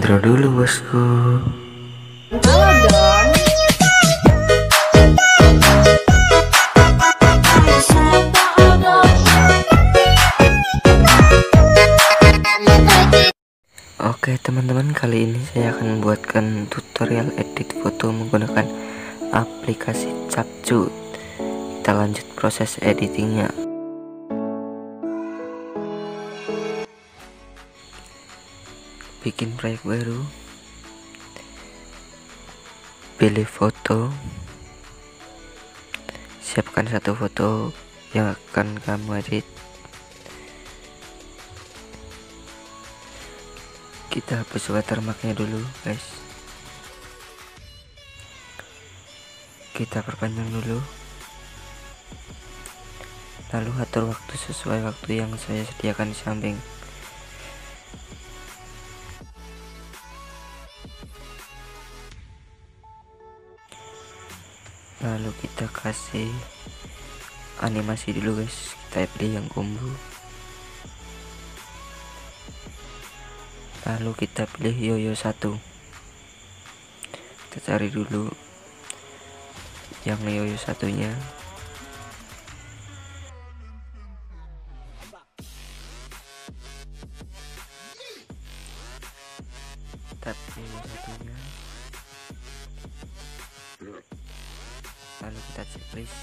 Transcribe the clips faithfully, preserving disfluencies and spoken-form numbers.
Intro dulu bosku. Halo dong. Oke teman-teman, kali ini saya akan membuatkan tutorial edit foto menggunakan aplikasi Capcut. Kita lanjut proses editingnya. Bikin proyek baru, pilih foto, siapkan satu foto yang akan kamu edit. Kita hapus watermarknya dulu guys, kita perpanjang dulu, lalu atur waktu sesuai waktu yang saya sediakan di samping. Lalu kita kasih animasi dulu guys, kita pilih yang combo, lalu kita pilih yoyo satu. Kita cari dulu yang yoyo satunya, tapi yoyo satunya, lalu kita checklist,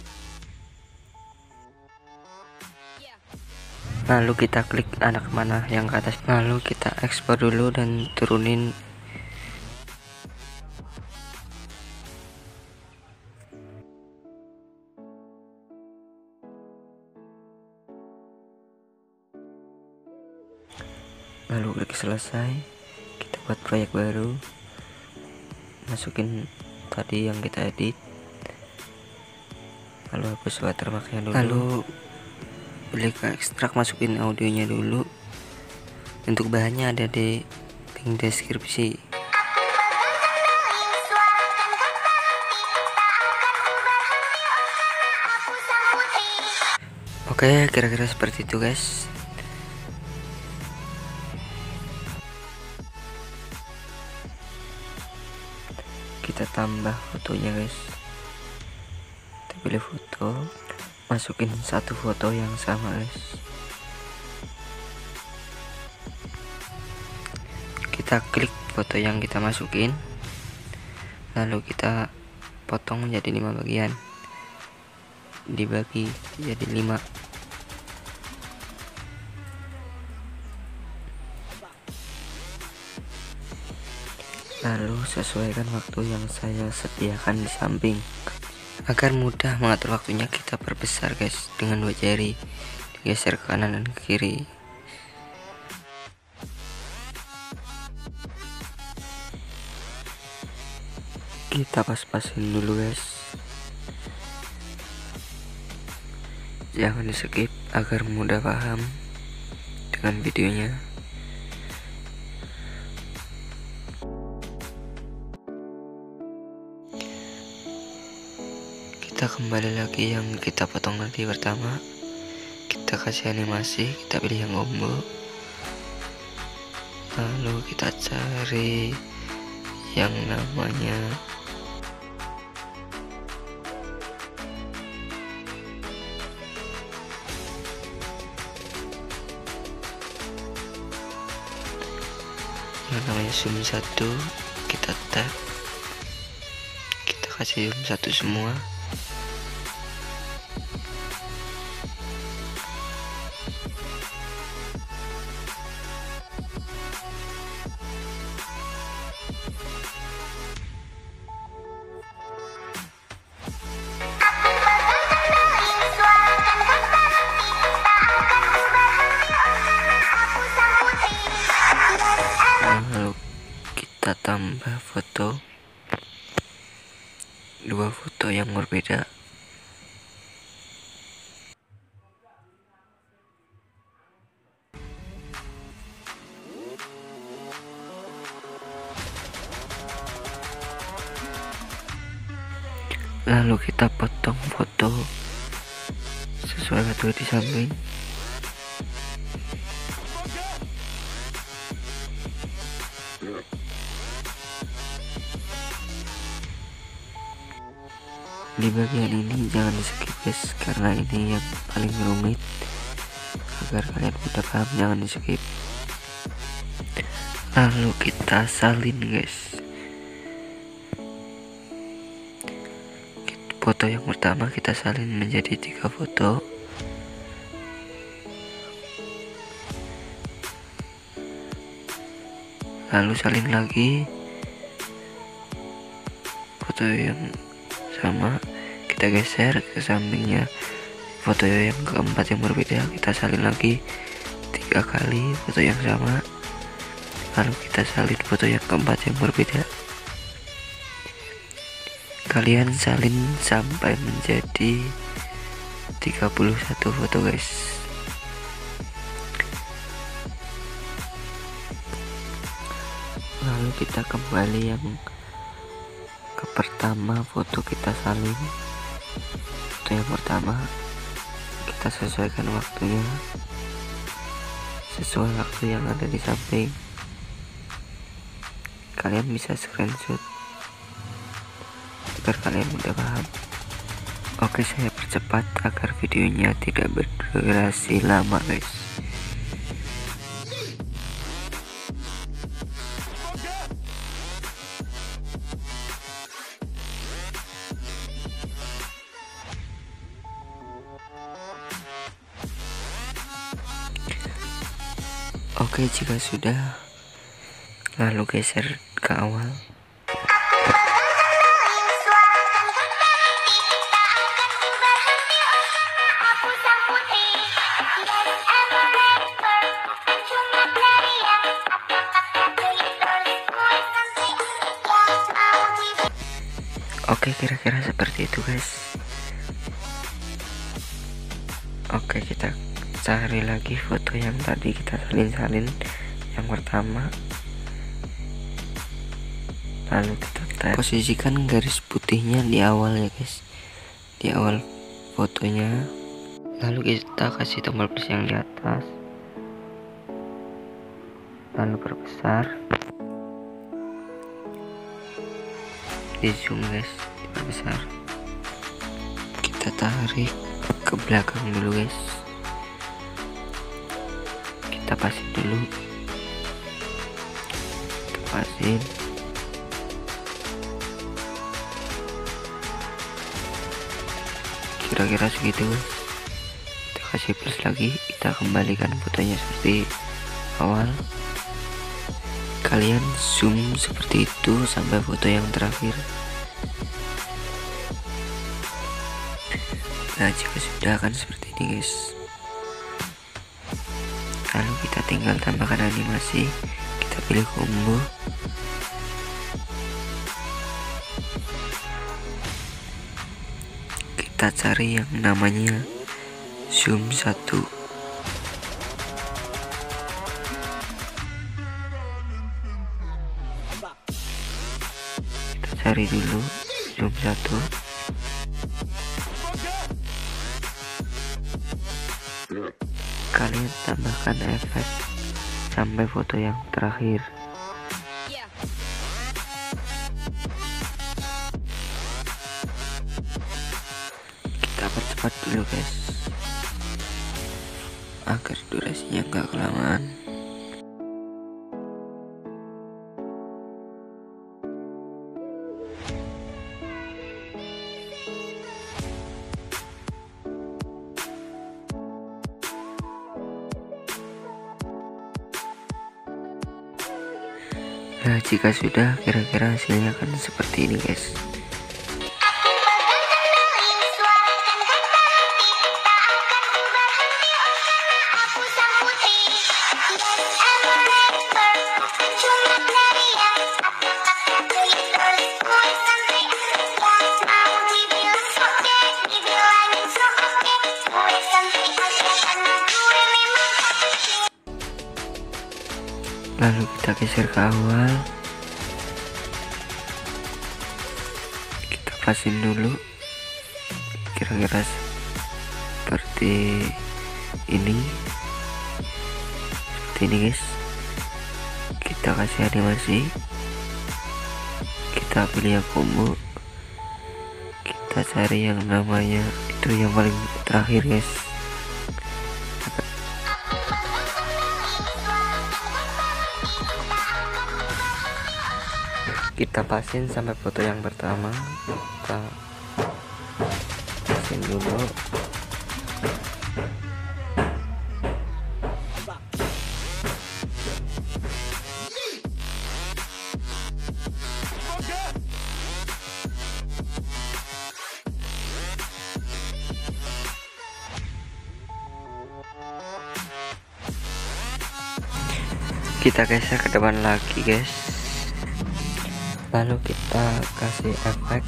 lalu kita klik anak mana yang ke atas, lalu kita ekspor dulu dan turunin. Lalu klik selesai, kita buat proyek baru, masukin tadi yang kita edit, lalu hapus watermarknya dulu, lalu pilih ke ekstrak, masukin audionya dulu. Untuk bahannya ada di link deskripsi. Oke, kira-kira seperti itu guys. Kita tambah fotonya guys, kita pilih foto, masukin satu foto yang sama guys, kita klik foto yang kita masukin, lalu kita potong menjadi lima bagian, dibagi jadi lima. Lalu sesuaikan waktu yang saya sediakan di samping. Agar mudah mengatur waktunya, kita perbesar guys dengan dua jari, digeser ke kanan dan ke kiri. Kita pas-pasin dulu guys, jangan di skip agar mudah paham dengan videonya. Kita kembali lagi yang kita potong tadi pertama, kita kasih animasi, kita pilih yang combo, lalu kita cari yang namanya yang namanya zoom satu, kita tap, kita kasih zoom satu semua. Lalu kita tambah foto, dua foto yang berbeda. Lalu kita potong foto sesuai waktu di samping. Di bagian ini jangan di skip guys, karena ini yang paling rumit. Agar kalian mudah paham, jangan di skip. Lalu kita salin guys. Foto yang pertama kita salin menjadi tiga foto. Lalu salin lagi. Foto yang sama kita geser ke sampingnya. Foto yang keempat yang berbeda kita salin lagi tiga kali foto yang sama. Lalu kita salin foto yang keempat yang berbeda. Kalian salin sampai menjadi tiga puluh satu foto guys. Lalu kita kembali yang ke pertama, foto kita salin. Foto yang pertama kita sesuaikan waktunya sesuai waktu yang ada di samping. Kalian bisa screenshot agar kalian mudah paham. Oke, saya percepat agar videonya tidak berdurasi lama guys. Oke, jika sudah, lalu geser ke awal. Oke, kira-kira seperti itu guys. Oke, kita cari lagi foto yang tadi kita salin-salin yang pertama. Lalu kita tap. Posisikan garis putihnya di awal ya guys, di awal fotonya. Lalu kita kasih tombol plus yang di atas, lalu perbesar, di zoom guys, diperbesar. Kita tarik ke belakang dulu guys, kita pasin dulu, kita pasin. Kira-kira segitu guys. Kita kasih plus lagi, kita kembalikan fotonya seperti awal. Kalian zoom seperti itu sampai foto yang terakhir. Nah, jika sudah akan seperti ini guys. Lalu kita tinggal tambahkan animasi, kita pilih combo. Kita cari yang namanya zoom satu. Kita cari dulu zoom satu. Kalian tambahkan efek sampai foto yang terakhir. Kita percepat dulu guys, agar durasinya nggak kelamaan. Nah, jika sudah, kira-kira hasilnya akan seperti ini guys. Lalu kita geser ke awal, kita pasin dulu, kira-kira seperti ini, seperti ini guys. Kita kasih animasi, kita pilih yang combo, kita cari yang namanya itu yang paling terakhir guys. Kita pasin sampai foto yang pertama, kita pasin dulu. Kita geser ke depan lagi guys, lalu kita kasih efek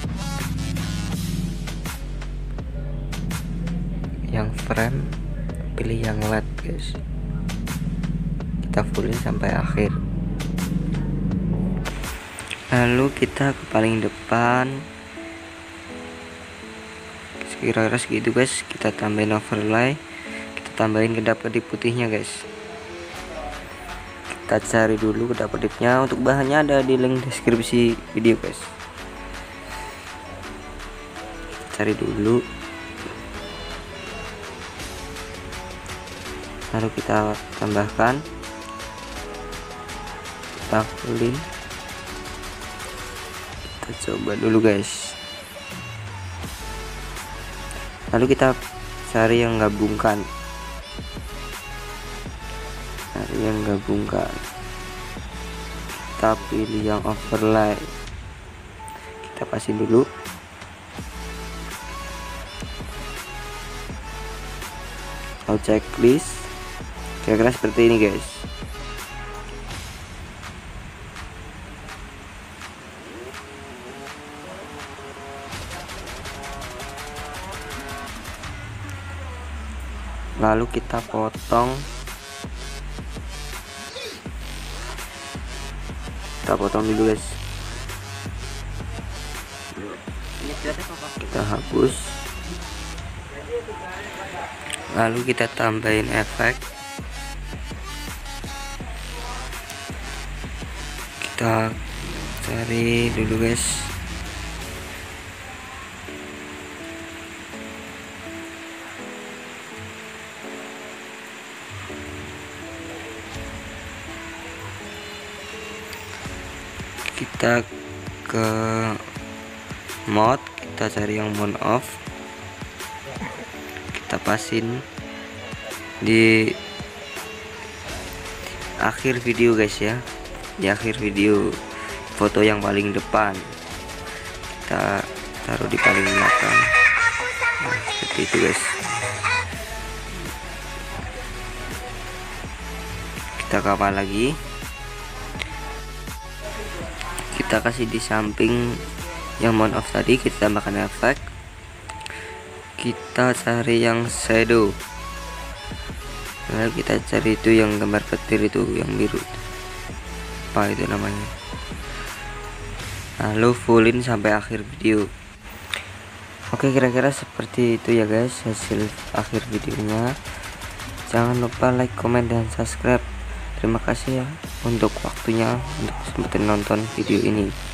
yang frame, pilih yang L E D guys, kita fullin sampai akhir. Lalu kita ke paling depan kira-kira segitu guys, kita tambahin overlay, kita tambahin kedap-kedip putihnya guys. Kita cari dulu kedap-kedipnya, untuk bahannya ada di link deskripsi video guys. Cari dulu, lalu kita tambahkan, kita fullin, kita coba dulu guys. Lalu kita cari yang gabungkan, cari yang gabungkan, kita pilih yang overlay, kita pasin dulu. Lalu checklist, kira-kira seperti ini guys. Lalu kita potong, kita potong dulu guys, kita hapus, lalu kita tambahin efek, kita cari dulu guys. Kita ke mode, kita cari yang mode off, kita pasin di akhir video guys ya, di akhir video foto yang paling depan, kita taruh di paling belakang. Nah, seperti itu guys. Kita kapal lagi, kita kasih di samping yang on off tadi, kita tambahkan efek, kita cari yang shadow, lalu kita cari itu yang gambar petir itu yang biru, apa itu namanya, lalu fullin sampai akhir video. Oke, kira-kira seperti itu ya guys hasil akhir videonya. Jangan lupa like, comment, dan subscribe. Terima kasih ya untuk waktunya untuk sempat nonton video ini.